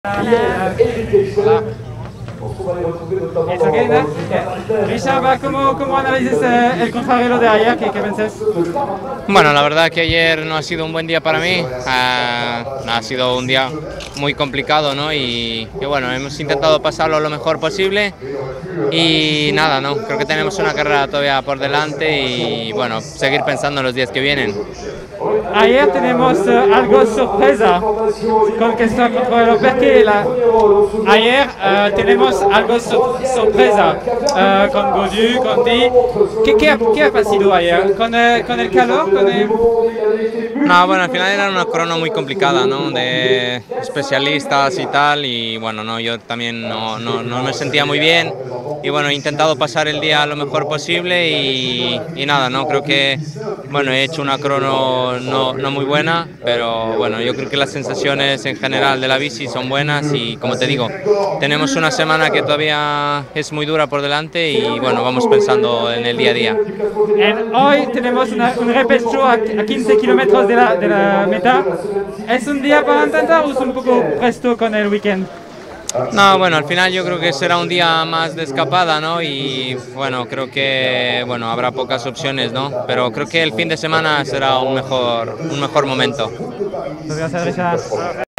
Hola. Richard, ¿cómo analizas el contrarreloj de ayer que vences? Bueno, la verdad que ayer no ha sido un buen día para mí, ha sido un día muy complicado, ¿no? Y bueno, hemos intentado pasarlo lo mejor posible y nada, ¿no? Creo que tenemos una carrera todavía por delante y bueno, seguir pensando en los días que vienen. Ayer tenemos algo sorpresa con que está contrarreloj porque ayer tenemos algo sorpresa con Godu, con Di. ¿Qué ha pasado ayer? ¿Con el calor? No, bueno, al final era una crono muy complicada, ¿no? De especialistas y tal, y bueno, no, yo también no me sentía muy bien, y bueno, he intentado pasar el día lo mejor posible y nada, ¿no? Creo que, bueno, he hecho una crono no muy buena, pero bueno, yo creo que las sensaciones en general de la bici son buenas y como te digo, tenemos una semana que todavía es muy dura por delante y bueno, vamos pensando en el día a día. Hoy tenemos un repecho a 15 kilómetros de la meta. ¿Es un día para intentar o es un poco presto con el weekend? No, bueno, al final yo creo que será un día más de escapada, ¿no? Y bueno, creo que bueno, habrá pocas opciones, ¿no? Pero creo que el fin de semana será un mejor momento. Muchas gracias, Richard.